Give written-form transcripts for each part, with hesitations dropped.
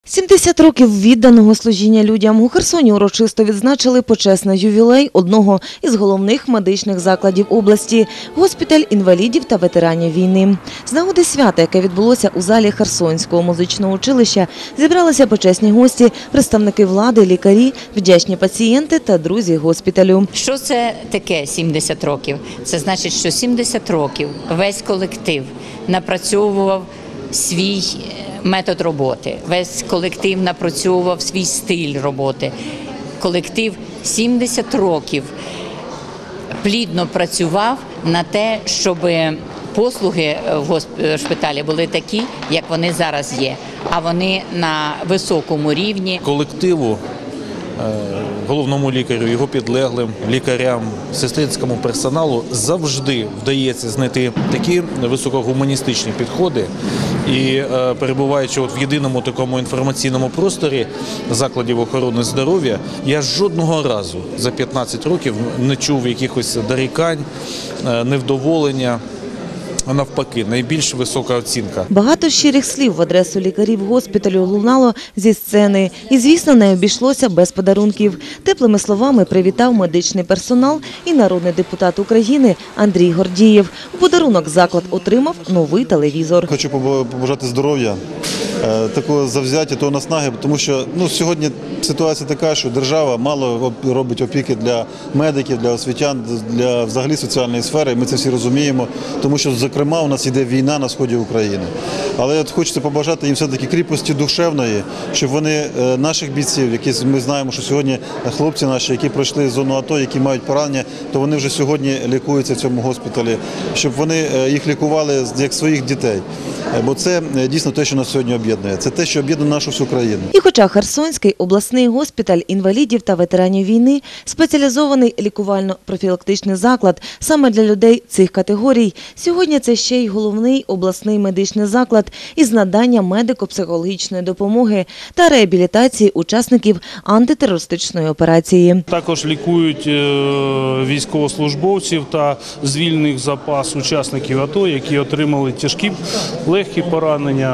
70 років відданого служіння людям. У Херсоні урочисто відзначили почесний ювілей одного із головних медичних закладів області – госпіталь інвалідів та ветеранів війни. З нагоди свята, яке відбулося у залі Херсонського музичного училища, зібралися почесні гості, представники влади, лікарі, вдячні пацієнти та друзі госпіталю. Що це таке 70 років? Це значить, що 70 років весь колектив напрацьовував свій метод роботи, весь колектив напрацьовував свій стиль роботи. Колектив 70 років плідно працював на те, щоб послуги в шпиталі були такі, як вони зараз є, а вони на високому рівні. Колективу, головному лікарю, його підлеглим, лікарям, сестринському персоналу завжди вдається знайти такі високогуманістичні підходи. І перебуваючи в єдиному такому інформаційному просторі закладів охорони здоров'я, я жодного разу за 15 років не чув якихось дорікань, невдоволення. А навпаки, найбільш висока оцінка. Багато щирих слів в адресу лікарів госпіталю лунало зі сцени. І, звісно, не обійшлося без подарунків. Теплими словами привітав медичний персонал і народний депутат України Андрій Гордієв. У подарунок заклад отримав новий телевізор. Хочу побажати здоров'я, такого завзяття, того наснаги, тому що сьогодні ситуація така, що держава мало робить опіки для медиків, для освітян, для взагалі соціальної сфери. Ми це всі розуміємо, тому що, зокрема, у нас йде війна на сході України. Але хочеться побажати їм все-таки кріпості душевної, щоб вони наших бійців, які ми знаємо, що сьогодні хлопці наші, які пройшли зону АТО, які мають поранення, то вони вже сьогодні лікуються в цьому госпіталі, щоб вони їх лікували як своїх дітей. Бо це дійсно те, що нас сьогодні об'єднує. Це те, що об'єднує нашу всю країну. І хоча Херсонський обласний госпіталь інвалідів та ветеранів війни – спеціалізований лікувально-профілактичний заклад саме для людей цих категорій, сьогодні це ще й головний обласний медичний заклад із надання медико-психологічної допомоги та реабілітації учасників антитерористичної операції. Також лікують військовослужбовців та звільнених з запасу учасників АТО, які отримали тяжкі, легкі поранення.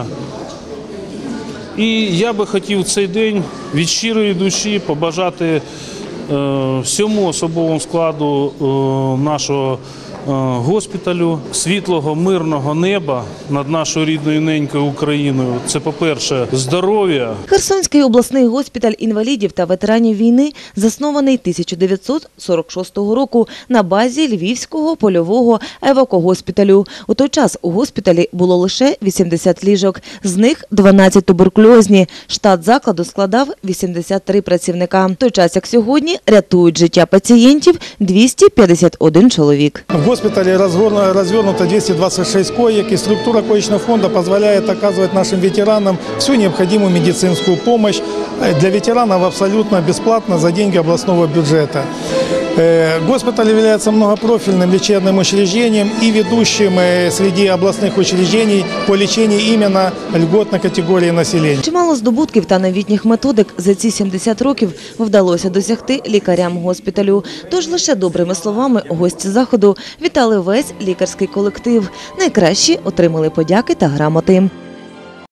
І я би хотів цей день від щирої душі побажати всьому особовому складу нашого госпіталю світлого, мирного неба над нашою рідною ненькою Україною. Це, по-перше, здоров'я. Херсонський обласний госпіталь інвалідів та ветеранів війни заснований 1946 року на базі Львівського польового евакогоспіталю. У той час у госпіталі було лише 80 ліжок, з них 12 туберкульозні. Штат закладу складав 83 працівника. В той час, як сьогодні, рятують життя пацієнтів 251 чоловік. В госпитале развернуто 226 коек, и структура коечного фонда позволяет оказывать нашим ветеранам всю необходимую медицинскую помощь для ветеранов абсолютно бесплатно за деньги областного бюджета. Госпиталь является многопрофильным лечебным учреждением и ведущим среди областных учреждений по лечению именно льготной категории населения. Чимало здобутків та новітніх методик за ці 70 років вдалося досягти лікарям госпіталю. Тож лише добрими словами гості заходу вітали весь лікарський колектив. Найкращі отримали подяки та грамоти.